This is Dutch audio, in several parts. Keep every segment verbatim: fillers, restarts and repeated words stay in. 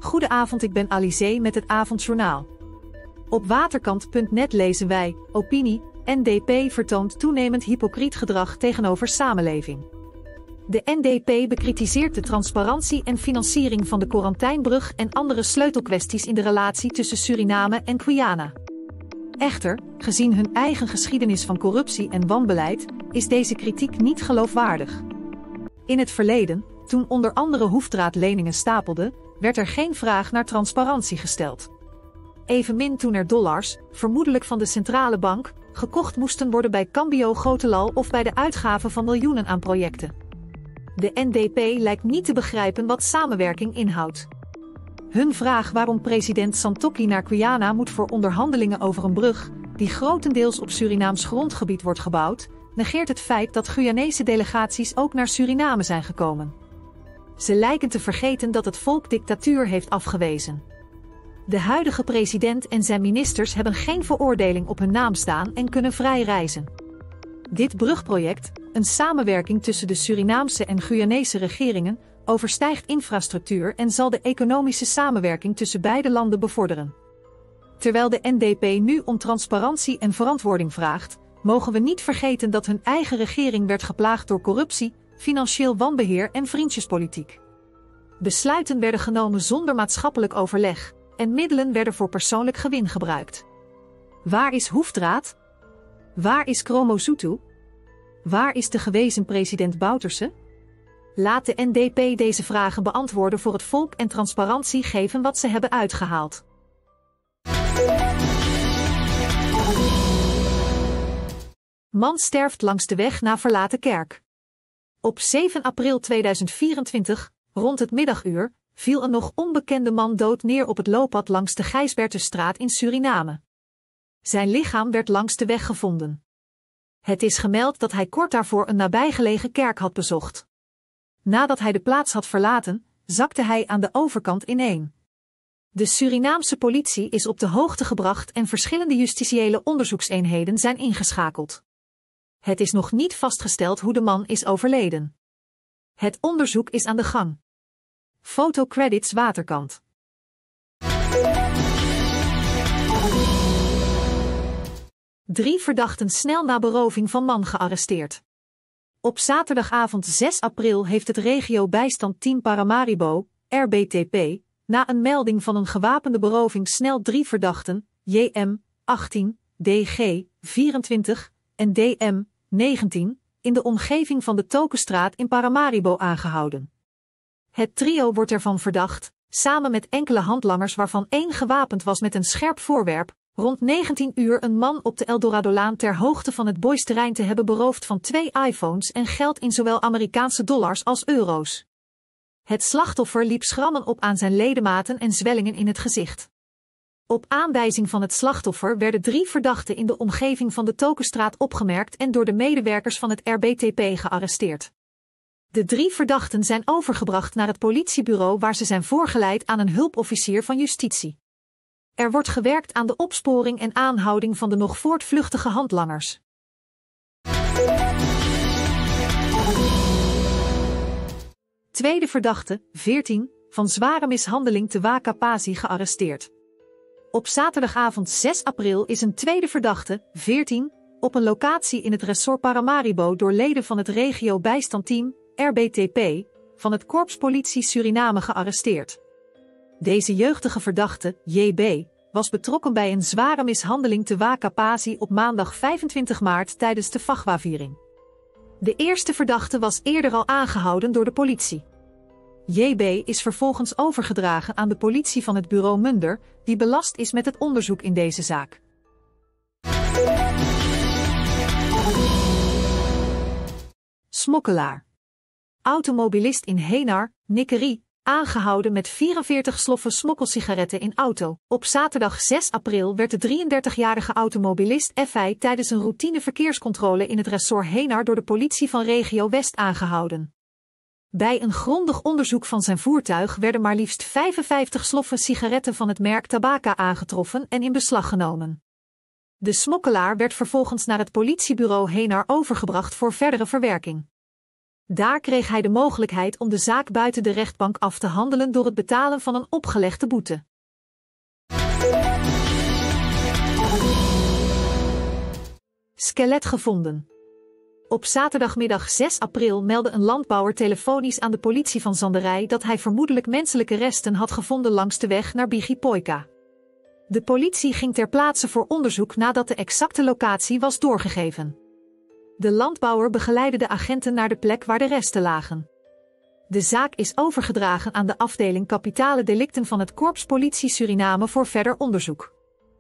Goedenavond, ik ben Alizé met het avondjournaal. Op waterkant punt net lezen wij, opinie, N D P vertoont toenemend hypocriet gedrag tegenover samenleving. De N D P bekritiseert de transparantie en financiering van de Korantijnbrug en andere sleutelkwesties in de relatie tussen Suriname en Guyana. Echter, gezien hun eigen geschiedenis van corruptie en wanbeleid, is deze kritiek niet geloofwaardig. In het verleden, toen onder andere hoefdraadleningen stapelden, werd er geen vraag naar transparantie gesteld. Evenmin toen er dollars, vermoedelijk van de centrale bank, gekocht moesten worden bij Cambio Grotelal of bij de uitgave van miljoenen aan projecten. De N D P lijkt niet te begrijpen wat samenwerking inhoudt. Hun vraag waarom president Santokki naar Guyana moet voor onderhandelingen over een brug, die grotendeels op Surinaams grondgebied wordt gebouwd, negeert het feit dat Guyanese delegaties ook naar Suriname zijn gekomen. Ze lijken te vergeten dat het volk dictatuur heeft afgewezen. De huidige president en zijn ministers hebben geen veroordeling op hun naam staan en kunnen vrij reizen. Dit brugproject, een samenwerking tussen de Surinaamse en Guyanese regeringen, overstijgt infrastructuur en zal de economische samenwerking tussen beide landen bevorderen. Terwijl de N D P nu om transparantie en verantwoording vraagt, mogen we niet vergeten dat hun eigen regering werd geplaagd door corruptie, financieel wanbeheer en vriendjespolitiek. Besluiten werden genomen zonder maatschappelijk overleg en middelen werden voor persoonlijk gewin gebruikt. Waar is Hoefdraad? Waar is Kromosuthu? Waar is de gewezen president Bouterse? Laat de N D P deze vragen beantwoorden voor het volk en transparantie geven wat ze hebben uitgehaald. Man sterft langs de weg na verlaten kerk. Op zeven april tweeduizend vierentwintig, rond het middaguur, viel een nog onbekende man dood neer op het looppad langs de Gijsbertusstraat in Suriname. Zijn lichaam werd langs de weg gevonden. Het is gemeld dat hij kort daarvoor een nabijgelegen kerk had bezocht. Nadat hij de plaats had verlaten, zakte hij aan de overkant ineen. De Surinaamse politie is op de hoogte gebracht en verschillende justitiële onderzoekseenheden zijn ingeschakeld. Het is nog niet vastgesteld hoe de man is overleden. Het onderzoek is aan de gang. Fotocredits waterkant. Drie verdachten snel na beroving van man gearresteerd. Op zaterdagavond zes april heeft het regio-bijstandteam Paramaribo, R B T P, na een melding van een gewapende beroving snel drie verdachten, J M, achttien, D G, vierentwintig en D M, negentien, in de omgeving van de Tokenstraat in Paramaribo aangehouden. Het trio wordt ervan verdacht, samen met enkele handlangers waarvan één gewapend was met een scherp voorwerp, rond negentien uur een man op de Eldoradolaan ter hoogte van het Boysterrein te hebben beroofd van twee iPhones en geld in zowel Amerikaanse dollars als euro's. Het slachtoffer liep schrammen op aan zijn ledematen en zwellingen in het gezicht. Op aanwijzing van het slachtoffer werden drie verdachten in de omgeving van de Tokenstraat opgemerkt en door de medewerkers van het R B T P gearresteerd. De drie verdachten zijn overgebracht naar het politiebureau waar ze zijn voorgeleid aan een hulpofficier van justitie. Er wordt gewerkt aan de opsporing en aanhouding van de nog voortvluchtige handlangers. Tweede verdachte, veertien, van zware mishandeling te Wakapazi gearresteerd. Op zaterdagavond zes april is een tweede verdachte, veertien, op een locatie in het resort Paramaribo door leden van het regio-bijstandteam, R B T P, van het Korps Politie Suriname gearresteerd. Deze jeugdige verdachte, J B, was betrokken bij een zware mishandeling te Wakapazi op maandag vijfentwintig maart tijdens de Fagwa-viering. De eerste verdachte was eerder al aangehouden door de politie. J B is vervolgens overgedragen aan de politie van het bureau Munder, die belast is met het onderzoek in deze zaak. Smokkelaar. Automobilist in Henar, Nikkerie, aangehouden met vierenveertig sloffen smokkelsigaretten in auto. Op zaterdag zes april werd de drieëndertigjarige automobilist F I tijdens een routine verkeerscontrole in het resort Henar door de politie van regio West aangehouden. Bij een grondig onderzoek van zijn voertuig werden maar liefst vijfenvijftig sloffen sigaretten van het merk Tabaka aangetroffen en in beslag genomen. De smokkelaar werd vervolgens naar het politiebureau Henar overgebracht voor verdere verwerking. Daar kreeg hij de mogelijkheid om de zaak buiten de rechtbank af te handelen door het betalen van een opgelegde boete. Skelet gevonden. Op zaterdagmiddag zes april meldde een landbouwer telefonisch aan de politie van Zanderij dat hij vermoedelijk menselijke resten had gevonden langs de weg naar Bigipoika. De politie ging ter plaatse voor onderzoek nadat de exacte locatie was doorgegeven. De landbouwer begeleidde de agenten naar de plek waar de resten lagen. De zaak is overgedragen aan de afdeling kapitale delicten van het Korps Politie Suriname voor verder onderzoek.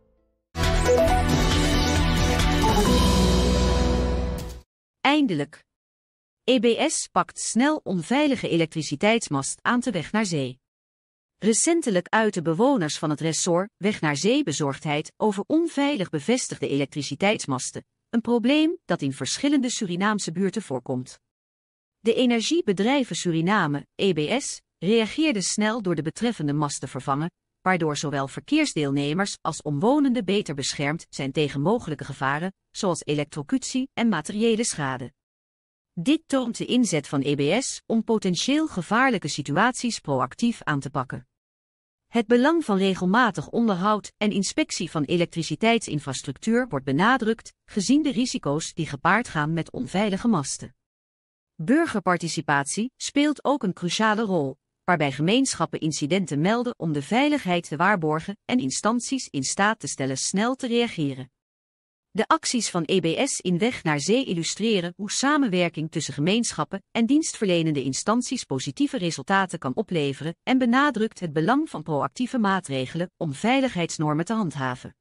Eindelijk. E B S pakt snel onveilige elektriciteitsmast aan de weg naar zee. Recentelijk uiten bewoners van het ressort Weg naar Zee bezorgdheid over onveilig bevestigde elektriciteitsmasten, een probleem dat in verschillende Surinaamse buurten voorkomt. De Energiebedrijven Suriname, E B S, reageerde snel door de betreffende mast te vervangen, waardoor zowel verkeersdeelnemers als omwonenden beter beschermd zijn tegen mogelijke gevaren, zoals elektrocutie en materiële schade. Dit toont de inzet van E B S om potentieel gevaarlijke situaties proactief aan te pakken. Het belang van regelmatig onderhoud en inspectie van elektriciteitsinfrastructuur wordt benadrukt, gezien de risico's die gepaard gaan met onveilige masten. Burgerparticipatie speelt ook een cruciale rol, waarbij gemeenschappen incidenten melden om de veiligheid te waarborgen en instanties in staat te stellen snel te reageren. De acties van E B S in Weg naar Zee illustreren hoe samenwerking tussen gemeenschappen en dienstverlenende instanties positieve resultaten kan opleveren en benadrukt het belang van proactieve maatregelen om veiligheidsnormen te handhaven.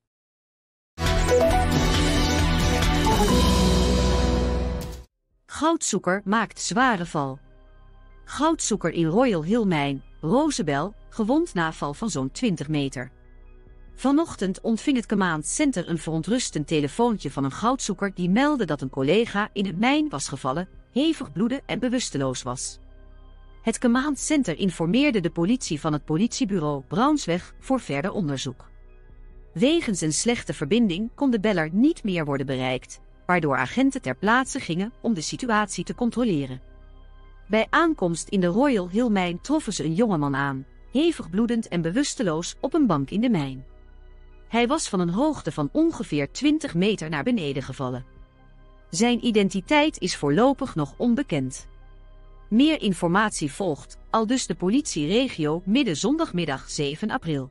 Goudzoeker maakt zware val. Goudzoeker in Royal Hill Mine, Rosebel, gewond na val van zo'n twintig meter. Vanochtend ontving het Command Center een verontrustend telefoontje van een goudzoeker die meldde dat een collega in het mijn was gevallen, hevig bloedde en bewusteloos was. Het Command Center informeerde de politie van het politiebureau Brownsweg voor verder onderzoek. Wegens een slechte verbinding kon de beller niet meer worden bereikt, waardoor agenten ter plaatse gingen om de situatie te controleren. Bij aankomst in de Royal Hill Mine troffen ze een jongeman aan, hevig bloedend en bewusteloos op een bank in de mijn. Hij was van een hoogte van ongeveer twintig meter naar beneden gevallen. Zijn identiteit is voorlopig nog onbekend. Meer informatie volgt, aldus de politieregio midden zondagmiddag zeven april.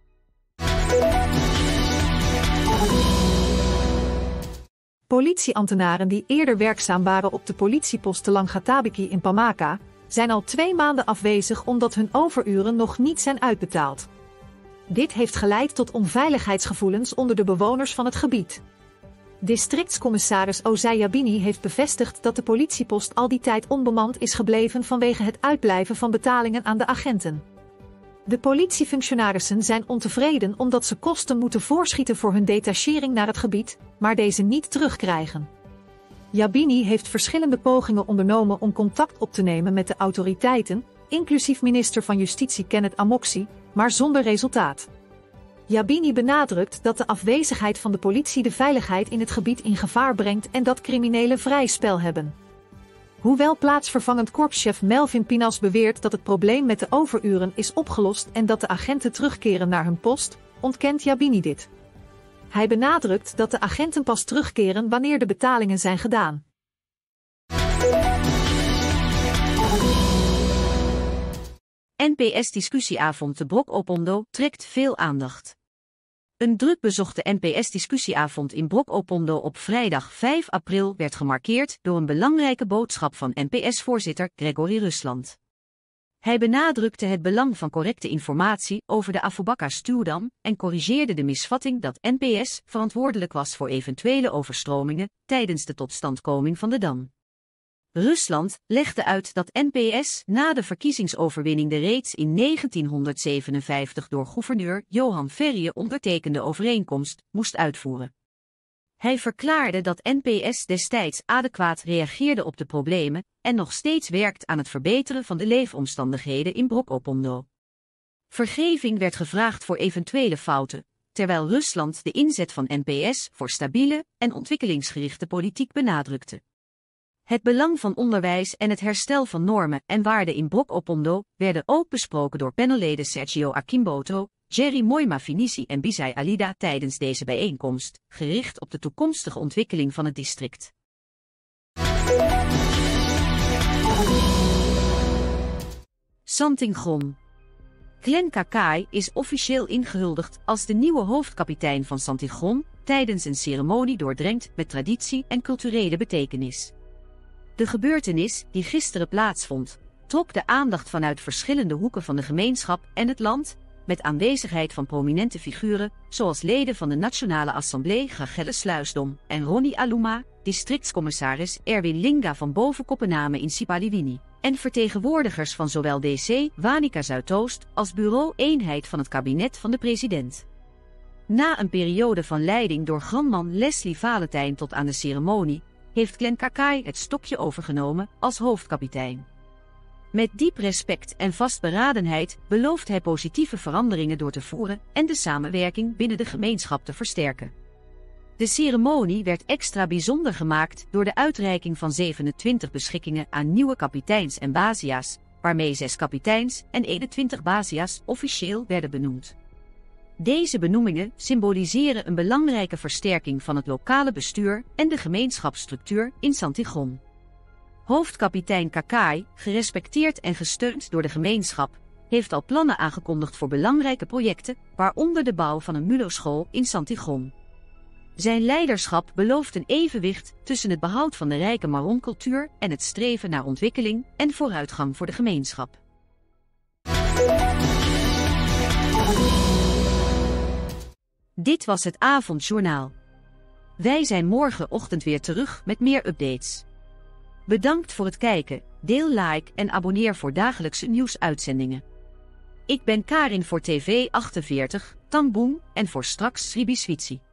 Politieambtenaren die eerder werkzaam waren op de politiepost Langhatabiki in Pamaka, zijn al twee maanden afwezig omdat hun overuren nog niet zijn uitbetaald. Dit heeft geleid tot onveiligheidsgevoelens onder de bewoners van het gebied. Districtscommissaris Ozai Yabini heeft bevestigd dat de politiepost al die tijd onbemand is gebleven vanwege het uitblijven van betalingen aan de agenten. De politiefunctionarissen zijn ontevreden omdat ze kosten moeten voorschieten voor hun detachering naar het gebied, maar deze niet terugkrijgen. Yabini heeft verschillende pogingen ondernomen om contact op te nemen met de autoriteiten, inclusief minister van Justitie Kenneth Amoksi, maar zonder resultaat. Yabini benadrukt dat de afwezigheid van de politie de veiligheid in het gebied in gevaar brengt en dat criminelen vrij spel hebben. Hoewel plaatsvervangend korpschef Melvin Pinas beweert dat het probleem met de overuren is opgelost en dat de agenten terugkeren naar hun post, ontkent Yabini dit. Hij benadrukt dat de agenten pas terugkeren wanneer de betalingen zijn gedaan. N P S-discussieavond te Brok Opondo trekt veel aandacht. Een druk bezochte N P S-discussieavond in Brok Opondo op vrijdag vijf april werd gemarkeerd door een belangrijke boodschap van N P S-voorzitter Gregory Rusland. Hij benadrukte het belang van correcte informatie over de Afobakka-stuwdam en corrigeerde de misvatting dat N P S verantwoordelijk was voor eventuele overstromingen tijdens de totstandkoming van de dam. Rusland legde uit dat N P S na de verkiezingsoverwinning de reeds in negentienhonderdzevenenvijftig door gouverneur Johan Ferrier ondertekende overeenkomst moest uitvoeren. Hij verklaarde dat N P S destijds adequaat reageerde op de problemen en nog steeds werkt aan het verbeteren van de leefomstandigheden in Brok Opondo. Vergeving werd gevraagd voor eventuele fouten, terwijl Rusland de inzet van N P S voor stabiele en ontwikkelingsgerichte politiek benadrukte. Het belang van onderwijs en het herstel van normen en waarden in Brok Opondo werden ook besproken door panelleden Sergio Akimboto, Jerry Moima Finisi en Bisai Alida tijdens deze bijeenkomst, gericht op de toekomstige ontwikkeling van het district. Santingron. Glenn Kakai is officieel ingehuldigd als de nieuwe hoofdkapitein van Santingron tijdens een ceremonie doordrenkt met traditie en culturele betekenis. De gebeurtenis, die gisteren plaatsvond, trok de aandacht vanuit verschillende hoeken van de gemeenschap en het land, met aanwezigheid van prominente figuren, zoals leden van de Nationale Assemblée Gagelle Sluisdom en Ronnie Aluma, districtscommissaris Erwin Linga van Boven-Koppename in Sipaliwini, en vertegenwoordigers van zowel D C Wanica Zuidoost als Bureau Eenheid van het kabinet van de president. Na een periode van leiding door grandman Leslie Valentijn tot aan de ceremonie, heeft Glenn Kakai het stokje overgenomen als hoofdkapitein. Met diep respect en vastberadenheid belooft hij positieve veranderingen door te voeren en de samenwerking binnen de gemeenschap te versterken. De ceremonie werd extra bijzonder gemaakt door de uitreiking van zevenentwintig beschikkingen aan nieuwe kapiteins en bazia's, waarmee zes kapiteins en eenentwintig bazia's officieel werden benoemd. Deze benoemingen symboliseren een belangrijke versterking van het lokale bestuur en de gemeenschapsstructuur in Santingron. Hoofdkapitein Kakai, gerespecteerd en gesteund door de gemeenschap, heeft al plannen aangekondigd voor belangrijke projecten, waaronder de bouw van een muloschool in Santingron. Zijn leiderschap belooft een evenwicht tussen het behoud van de rijke Maron-cultuur en het streven naar ontwikkeling en vooruitgang voor de gemeenschap. Dit was het avondjournaal. Wij zijn morgenochtend weer terug met meer updates. Bedankt voor het kijken, deel, like en abonneer voor dagelijkse nieuwsuitzendingen. Ik ben Karin voor T V achtenveertig, Tangboeng en voor straks Sribi Switsi.